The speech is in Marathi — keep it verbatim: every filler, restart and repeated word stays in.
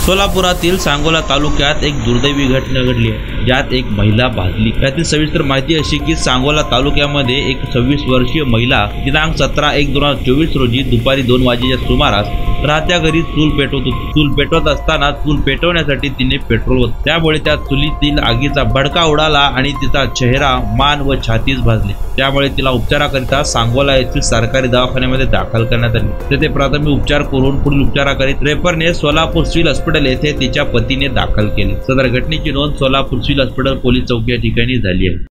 सोलापुरातील सांगोला तालुक्यात एक दुर्दैवी घटना घडली आहे, ज्यात एक महिला भाजली। यातील सविस्तर माहिती अशी की सांगोला तालुक्यामध्ये एक सव्वीस वर्षीय महिला दिनांक सतरा एक दोन हजार चोवीस रोजी दुपारी दोन वाजेच्या सुमारास राहत्या घरी चूल पेटवत होती। चूल पेटवत असताना चूल पेटवण्यासाठी तिने पेट्रोल होते, त्यामुळे त्या चुलीतील आगीचा भडका उडाला आणि तिचा चेहरा, मान व छातीस भाजली। त्यामुळे तिला उपचाराकरिता सांगोला येथील सरकारी दवाखान्यामध्ये दाखल करण्यात आले। तेथे प्राथमिक उपचार करून पुढील उपचाराकरिता रेफरने सोलापूर सिव्हिल हॉस्पिटल येथे तिच्या पतीने दाखल केले। सदर घटनेची नोंद सोलापूर सिव्हिल हॉस्पिटल पोलीस चौकी या ठिकाणी झाली आहे।